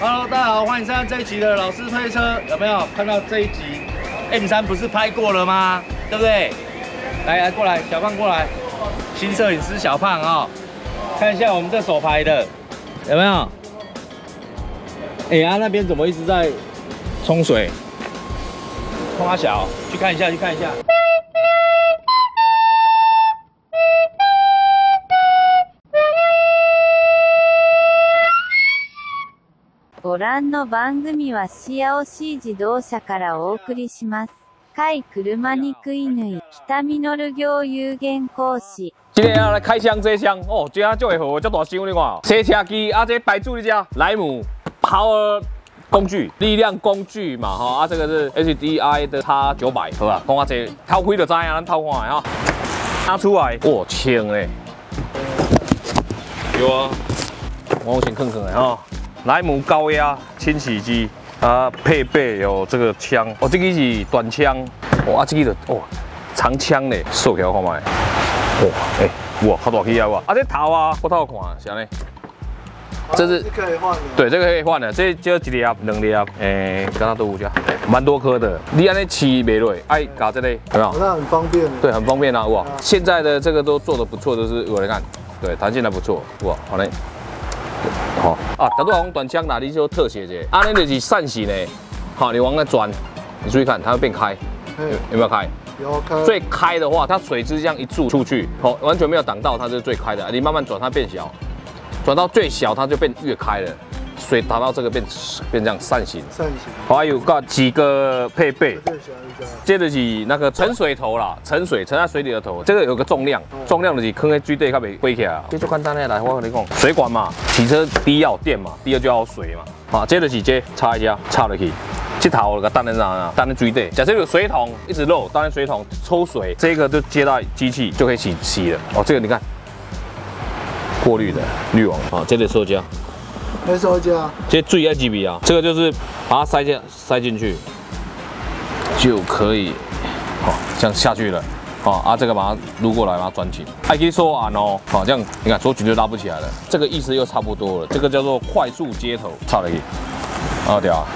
Hello， 大家好，欢迎收看这一集的老师推车。有没有看到这一集 M3不是拍过了吗？对不对？来，过来，小胖过来，新摄影师小胖哦，看一下我们这手排的有没有？那边怎么一直在冲水？冲它小，去看一下，去看一下。 ご覧の番組はシアオシー自動車からお送りします。甲斐車に食い縫い、北ミノル業有限公司。 今天要来开箱这箱哦，这下就会好，这大箱你看，洗车机啊，这摆住你家莱姆 Power 工具，力量工具嘛哈这个是 HDI 的 X900， 好吧？讲啊这偷开就知啊，咱偷看的哈，拿出来，哇，轻嘞，有啊，我先看看的哈。 莱姆高压清洗机，它配备有这个枪，哦，这个是短枪，哇，这个哦长枪嘞，塑条看卖，哇，哇，好大气啊哇！啊，这头啊，我头看是安尼，这是可以换的， 对，这个可以换的，这就一粒、两粒，刚刚都有加，蛮多颗的。你安尼骑袂落，爱搞这类有没有？ 那很方便。 对，很方便啊，哇！现在的这个都做得不错，都是我来看，对，弹性还不错，哇，好嘞。 好啊，假如讲短枪哪里就特写者，安尼就是扇形的，好，你往那转，你注意看，它会变开，有没有开？ 有开。 最开的话，它水支这样一注出去，好，完全没有挡到，它是最开的。你慢慢转，它变小，转到最小，它就变越开了。水达到这个变这样扇形。扇形。还有个几个配备，接着是那个沉水头啦，沉在水里的头，这个有个重量，重量就是放在水底，它袂飞起来。这就简单的来，我跟你讲，水管嘛，汽车第一要有电嘛，第二就要有水嘛。啊，接着是这插一下，插落去。 这头个单在哪？单在水底。假设有水桶一直漏，当然水桶抽水，这个就接到机器就可以洗了。哦，这个你看，过滤的滤网啊，这个塑胶。 没塑胶。 这水要几米啊？这个就是把它塞进去，就可以，好，这样下去了。啊，这个把它撸过来，把它转紧。还可以收按哦。好，这样你看手举就拉不起来了。这个意思又差不多了。这个叫做快速接头，插了去。啊，对啊。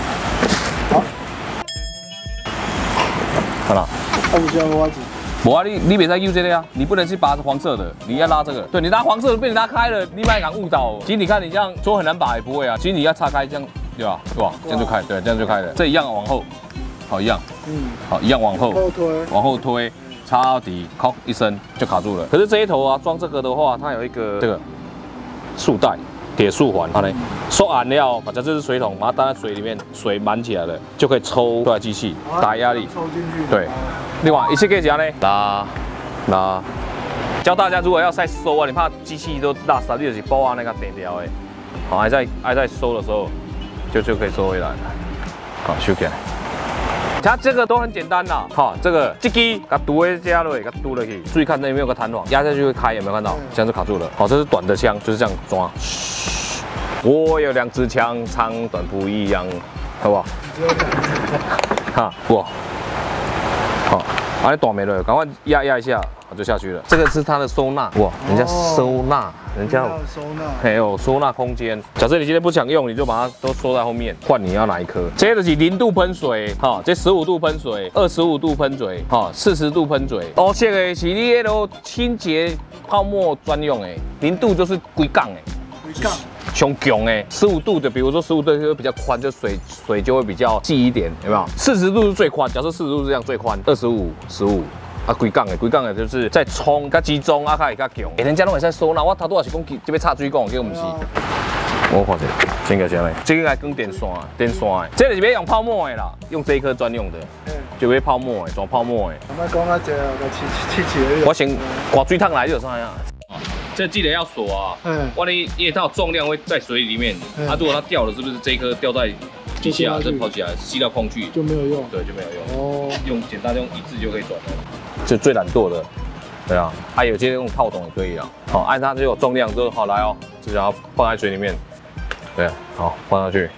好了， 它不需要挖子。 我啊，你别再用这个啊，你不能去拔黄色的，你要拉这个。对你拉黄色的被你拉开了，你蛮敢误导。其实你看你这样说很难拔也不会啊，其实你要岔开这样，对吧？对吧？这样就开，对，这样就开了。这一样往后，好一样，好一样往后，往后推，插到底，敲一声就卡住了。可是这一头啊，装这个的话，它有一个这个束带。 铁束环，它呢收完了，把这是水桶，把它倒在水里面，水满起来了，就可以抽出来机器，打压力， 抽进去。对。 另外一次可以怎样呢？拉。教大家如果要再收啊，你怕机器都拉塞，你就是包啊那个点掉的，好，还在收的时候就可以收回来，好收起来。它这个都很简单啦，好，这个机给它堵在这里，给它堵了去，注意看那有没有个弹簧，压下去会开，有没有看到？这样就卡住了。好，这是短的枪，就是这样抓。我有两支枪，长短不一样，好不好？哈，哇，好，把你短没了，赶快压一下，就下去了。这个是它的收纳，哇，人家收纳，人家收纳， 还有收纳空间。假设你今天不想用，你就把它都收在后面，换你要哪一颗。接着是0度喷水，哈，这15度喷水，25度喷水，哈，40度喷水。而且的是你那个清洁泡沫专用的，0度就是规杠的， 规杠。 胸强哎，15度的，比如说15度就会比较宽，就水就会比较细一点，有没有？40度是最宽，假设40度是这样最宽，25、15啊，规杠的就是在冲较集中啊，较强。人家拢会使收纳，我头拄也是讲这边插水管，结果唔是。我看一下，先个先来，这个来装电线的，这个是要用泡沫的啦，用这一颗专用的，就要泡沫的，装泡沫的。 那讲啊，这个气。 我先刮水桶来就知影。 这记得要锁啊！万一因为它有重量会在水里面，它如果它掉了，是不是这一颗掉在机器啊？这跑起来吸到空气就没有用， 对，就没有用。哦，简单用一次就可以转了，这最懒惰的，对啊。还有些用套筒也可以啊。好，按它就有重量，就好来哦，就想要放在水里面，对，好放上去，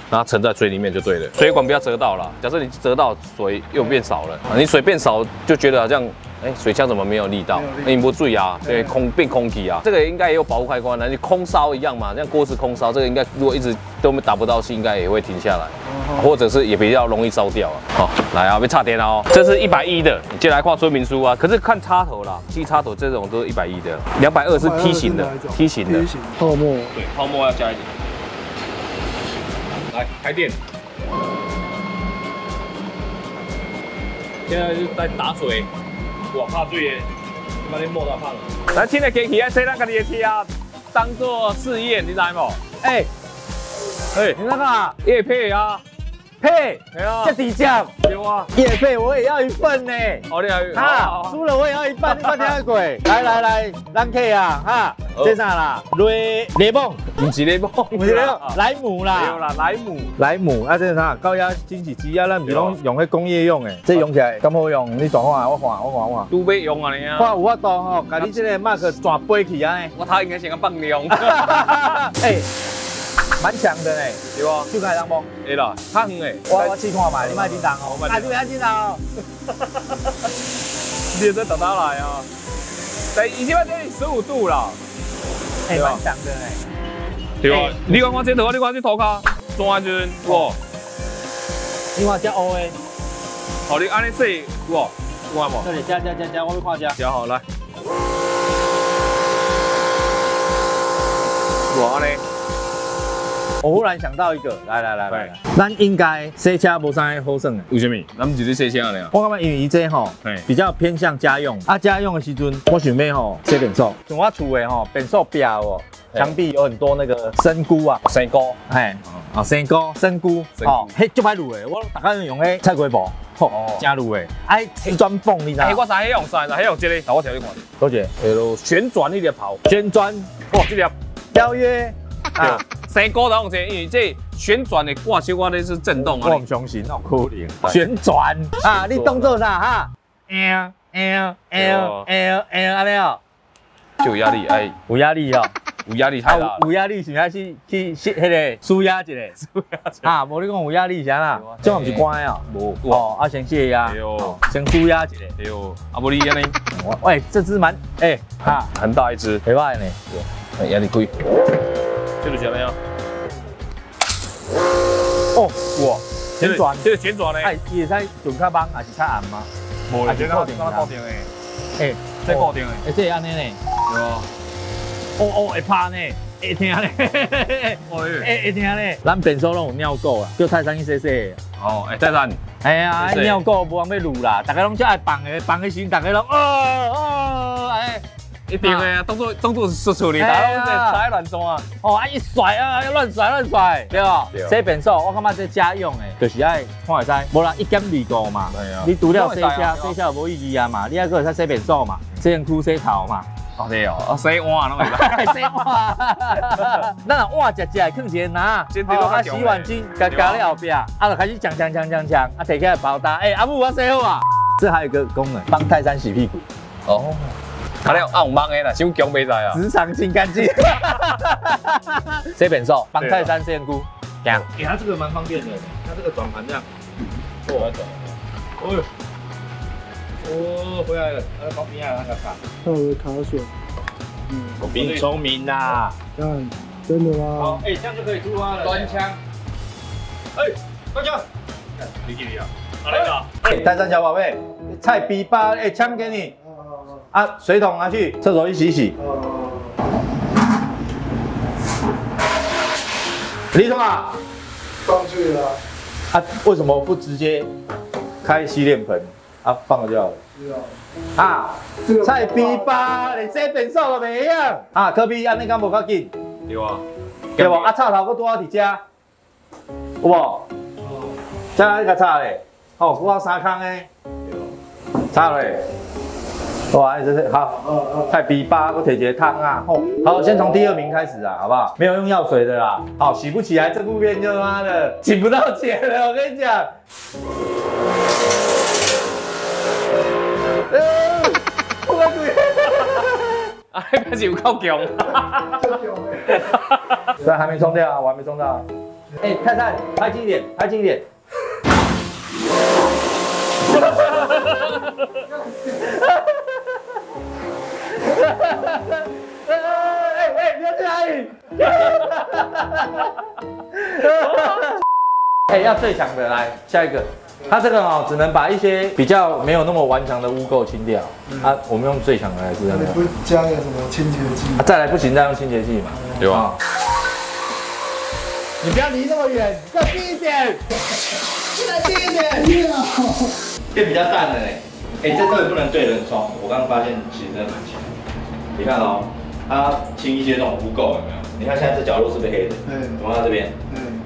然后沉在水里面就对了。水管不要折到了，假设你折到水又变少了，你水变少就觉得好像。水枪怎么没有力道？你不注意啊，对，变空气啊，这个应该也有保护开关的，你空烧一样嘛，像锅子空烧，这个应该如果一直都打不到气，应该也会停下来，或者是也比较容易烧掉啊。好，来啊，别插电了哦，这是110的，你进来看说明书啊。可是看插头啦，吸插头这种都是110的，220是梯形的，梯形的， 泡沫， 对，泡沫要加一点。来，开电。现在是在打水。哇，怕水耶！把你摸到胖了。咱听的机器啊，洗咱家己的车啊，当做试验，你知无？你那个叶配啊， 配， 对啊， 这低价， 对啊， 叶配我也要一份呢。 哦，你要哈，输了我也要一半，你半天贵。来，咱客啊，哈，这啥啦？雷梦， 不是雷梦， 不是雷梦，莱姆啦， 对啦， 莱姆啊，这是啥？高压清洗机啊，咱不是拢用迄工业用的，这用起来咁好用，你大看啊，我看。 都要用啊你啊！ 我有法度吼，甲你这个麦克转飞起啊呢。 我头应该先个放量。 蛮强的呢， 对吧？ 就开当不？ 会啦，较远诶。 我试看嘛，你莫紧张哦，你不要紧张哦。 你这等到来啊？已经这里15度了， 蛮强的呢。 对啊，你看我这头，你看这头壳，转阵哇！ 你看这乌的， 好，你安尼洗哇，有看无？ 这里加，我要看加。 加好来。哇，安尼。 我忽然想到一个，来，咱应该洗车无啥好耍的。 为什么？咱们就是洗车尔。 我感觉因为伊这吼，比较偏向家用。家用的时阵，我想要吼洗便所。像我厝的吼，便所壁哦，墙壁有很多那个生菇啊， 生菇， 生菇，迄足歹卤的，我大概用迄菜瓜布，真卤的，爱瓷砖缝，你知道？ 我啥用啥？啥用这个？我调你看。 多少？ 旋转那粒跑， 旋转， 哇，这粒邀约啊。生菇当然因为这旋转的挂小我的是震动啊。 我唔相信，那可能。旋转啊，你动作啥哈安尼哦， 就有压力哎， 有压力哦， 有压力太大。 有压力是要去迄个舒压一下，啊，无你讲有压力啥啦？这唔是乖啊，无先泄压，先舒压一下， 对啊，无你安尼， 喂，这只蛮很大一只， 袂歹呢， 压力贵。就是这样。哇， 旋转， 这个旋转呢？ 伊会使转较慢还是较暗吗？ 无，这个固定的。这固定的。 这安尼呢？ 对啊。 会拍呢，会听呢，会听呢。咱便所拢有尿垢啦，叫泰山去洗洗。 泰山。 尿垢无人要撸啦，大家拢最爱放的时，大家拢一定的啊，动作是处理，大家拢在踩乱撞啊！ 一甩啊，乱甩，对吧？洗便所，我感觉这家用的，就是爱看会使，无啦1.25嘛。你除了洗车有无意义啊嘛？你还搁会使洗便所嘛？洗身躯、洗头嘛。 对哦，洗碗拢会使。 洗碗，咱碗食放一个拿，洗碗巾夹咧后壁，就开始呛，摕起来包搭，阿母我洗好啊。这还有一个功能，帮泰山洗屁股。 他咧按忙的啦，伤强袂使啊。 职场清干净。洗便所，帮泰山洗身躯，这样。它这个蛮方便的，它这个转盘这样。我要转。回来了，旁边还有那个卡。 它有卡榫。 我比你聪明啦。 真的吗？ 好，这样就可以出发了。端枪。端枪。你给你啊。好来个。泰山小宝贝，菜比巴，枪给你。水桶拿去厕所一洗洗。李总啊， 上去了。 为什么不直接开洗脸盆放了就好了？菜比巴，你洗便所都袂样。科比安尼敢无较紧？ 对啊。 对无？插头搁拄好伫遮，有无？遮你甲插咧，搁好3空诶，插落。哇，这是好，菜比巴，我摕一个汤啊，好，先从第2名开始啊，好不好？没有用药水的啦，好，洗不起来，这部片就妈的请不到钱了，我跟你讲。我个鬼！ 开始有够强。 虽然还没冲掉啊，我还没冲到。 哎，泰泰，拍近一点，拍近一点。哎，你要去哪里？哎，要最强的来，下一个。它这个哦，只能把一些比较没有那么顽强的污垢清掉。啊，我们用最强的来是这样。 你不加个什么清洁剂？ 再来不行，再用清洁剂嘛， 对吧？ 你不要离那么远，再近一点，再近一点，变比较淡了嘞。哎，这个不能对人冲，我刚刚发现其实真的蛮强。你看哦，它清一些那种污垢有没有？你看现在这角落是不是黑的？怎么到这边？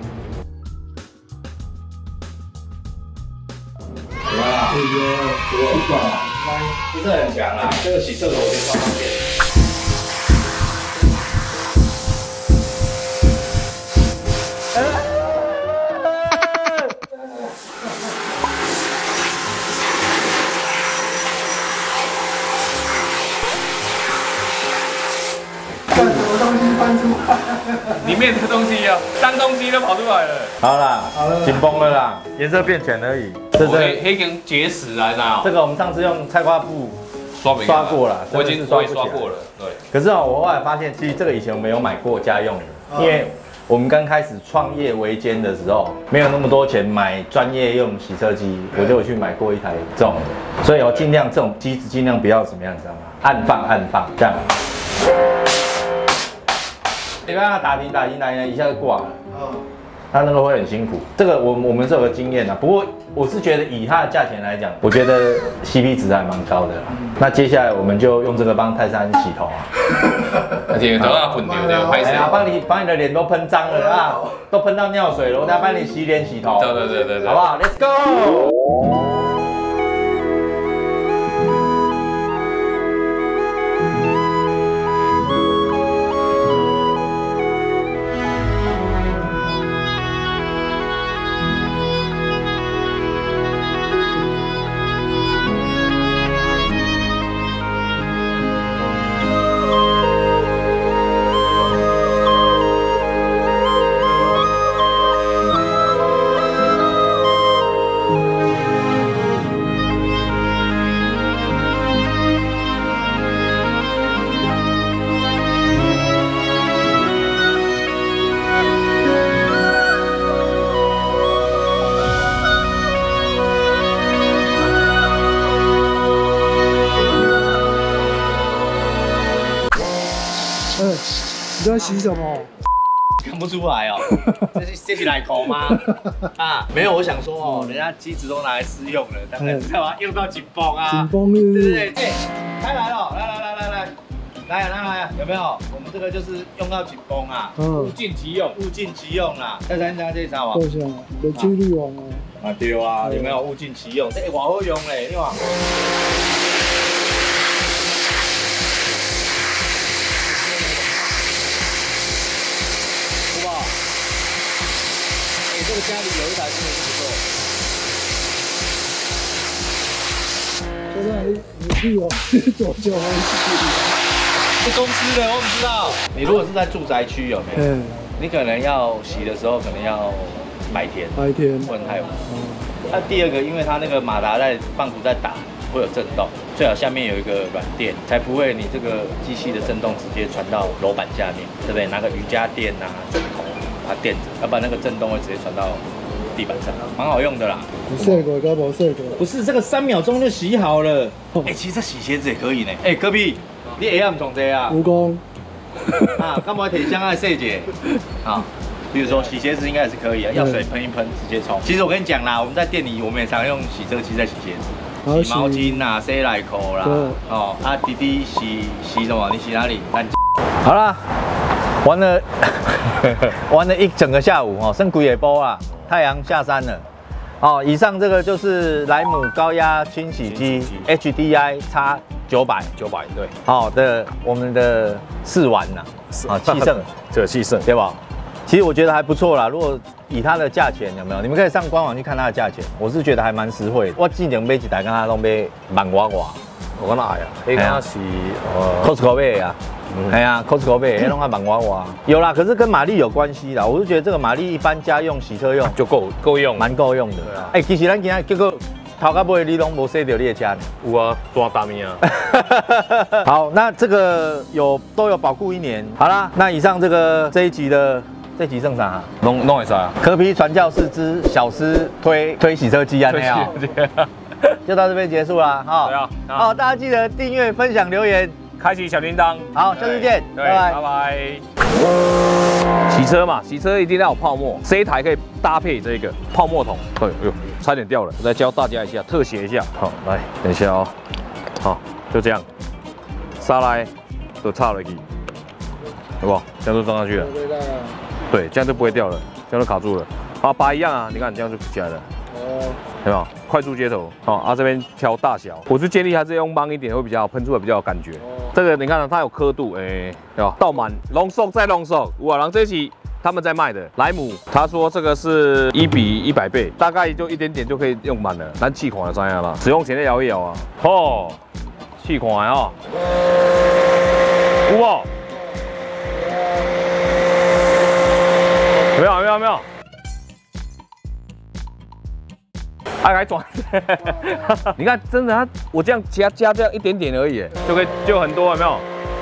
有没有？有，不爽啊！不是很强啦，这个洗厕所先放旁边。 看什么东西翻出来？ 里面的东西啊，脏东西都跑出来了。 好啦，紧绷了啦，颜色变浅而已。这黑根结石来啦。 这个我们上次用菜瓜布刷过了， 我已经刷过了。对。 可是哦，我后来发现，其实这个以前我没有买过家用的，因为我们刚开始创业维艰的时候，没有那么多钱买专业用洗车机，我就有去买过一台这种的。所以我尽量这种机子尽量不要怎么样，知道吗？按放这样。你看它打停来，一下就挂了。它那个会很辛苦。这个我们是有个经验的，不过我是觉得以它的价钱来讲，我觉得 CP 值还蛮高的啦。那接下来我们就用这个帮泰山洗头啊。 而且都要混掉的，拍谁啊？ 帮你的脸都喷脏了啊，都喷到尿水了，我等下帮你洗脸洗头。对，好不好 ？Let's go。 你在洗什么？ 看不出来哦，这是奶口吗？啊，没有，我想说哦，人家机子都拿来试用了，当然知道啊，用到紧绷啊， 紧绷是不是？ 对不对？哎，开来了，来，有没有？我们这个就是用到紧绷啊，物尽其用啦。再三加这啥哇？ 对下，有几率王啊。 啊对啊，有没有物尽其用？这哇好用嘞，你看。这个家里有一台真的是不错。现在你去我多久还是公司的，我不知道。你如果是在住宅区有没有？你可能要洗的时候可能要白天，不能太晚。那第二个，因为它那个马达在棒骨在打，会有震动，最好下面有一个软垫，才不会你这个机器的震动直接传到楼板下面，对不对？拿个瑜伽垫啊、枕头把它垫着，要不然那个震动会直接传到地板上，蛮好用的啦。 你试过跟没试过？ 不是，这个3秒钟就洗好了。哎，其实这洗鞋子也可以呢。哎，隔壁，你会晓唔从这啊？ 蜈蚣。 啊，干嘛提箱爱细节？啊，比如说洗鞋子应该也是可以啊，药水喷一喷直接冲。其实我跟你讲啦，我们在店里我们也常用洗车机在洗鞋子，洗毛巾啦、洗内裤啦。哦，啊，弟弟洗什么？你洗哪里？好啦，玩了一整个下午哦，剩几下波啊，太阳下山了。哦，以上这个就是莱姆高压清洗机 HDI X 900，对，好的，我们的试玩呐，啊，气盛， 这个气盛， 对吧？其实我觉得还不错啦，如果以它的价钱有没有？你们可以上官网去看它的价钱，我是觉得还蛮实惠的。我之前买一台，刚刚都买1万外， 我讲哪呀？那个是 Costco 买的啊。 哎呀 ，Costco 买，那弄还蛮娃娃。有啦，可是跟马力有关系啦。我是觉得这个马力一般家用洗车用就够用， 蛮够用的。对啊。哎，其实咱今天结果头到尾你拢无洗到你的车呢。 有啊，抓大面啊。 好，那这个都有保固1年。好啦，那以上这一集剩啥？ 弄会啥？ 壳皮传教士之小师推洗车机啊，那样。就到这边结束啦，哈。 对啊。 好，大家记得订阅、分享、留言， 开启小铃铛。 好，下次见，拜拜， 拜拜。洗车嘛，洗车一定要有泡沫，这一台可以搭配这个泡沫桶。哎呦，差点掉了，我再教大家一下，特写一下。好，来，等一下哦。好，就这样，沙来都插了去，好不好？这样就装上去了。对，这样就不会掉了，这样就卡住了。啊，拔一样啊，你看这样就起来了。哦。有没有快速接头？好，啊这边调大小，我是建议还是用慢一点会比较好，喷出来比较有感觉。这个你看它有刻度，有倒满，浓缩再浓缩。哇，然后这一期他们在卖的莱姆，他说这个是1比100倍，大概就一点点就可以用满了。咱试看就知影啦，使用前再摇一摇啊。哦，试看哦，有无？有没有？还转，你看，真的，我这样加这样一点点而已，就可以就很多，有没有？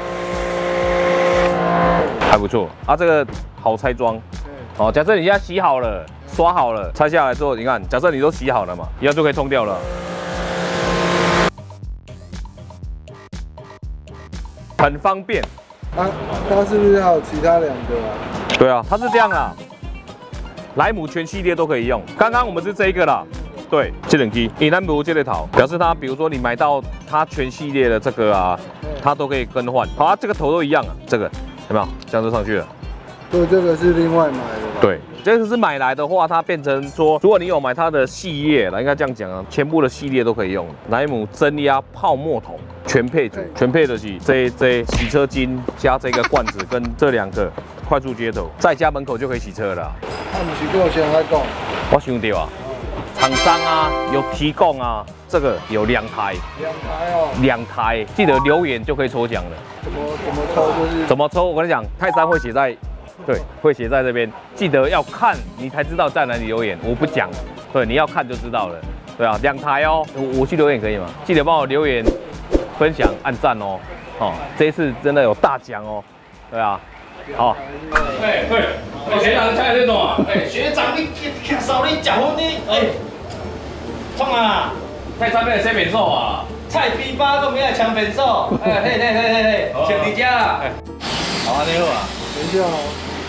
还不错啊，这个好拆装。哦，假设你现在洗好了、刷好了，拆下来之后，你看，假设你都洗好了嘛，以后就可以冲掉了。很方便。 它是不是还有其他2个啊？ 对啊，它是这样啦。莱姆全系列都可以用，刚刚我们是这一个啦。对，这冷机，以南不这类头，表示它，比如说你买到它全系列的这个啊，它都可以更换。好，这个头都一样啊，这个有没有？这样就上去了。 对，这个是另外买的吧？ 对，这个是买来的话，它变成说，如果你有买它的系列了，应该这样讲啊，全部的系列都可以用。莱姆增压泡沫桶全配组，全配的是这洗车巾加这个罐子跟这2个快速接头，在家门口就可以洗车了。 那不是跟我先来讲， 我想到啊。厂商啊有提供啊，这个有2台哦，2台，记得留言就可以抽奖了。 怎么抽就是？ 怎么抽？我跟你讲，泰山会写在，对，会写在这边，记得要看你才知道在哪里留言，我不讲，对，你要看就知道了。对啊，2台哦，我去留言可以吗？记得帮我留言、分享、按赞哦。哦，这一次真的有大奖哦，对啊。好， 对，学长菜这种啊，学长你少你讲话你，创啊， 泰山妹先免寿啊， 菜逼巴都没有抢免寿，嘿，请你家啦，好，你好啊， 等一下哦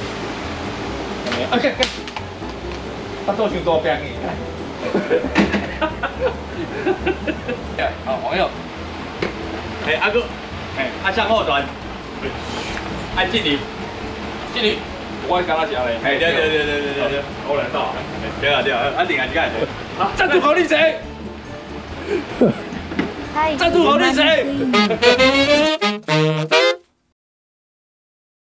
，OK，他多想多变你，好，朋友，阿哥，向后转，按敬礼。敬礼，我刚刚讲嘞，对，我来到，对啊，安定啊，这个，赞助好你谁？赞助好你谁？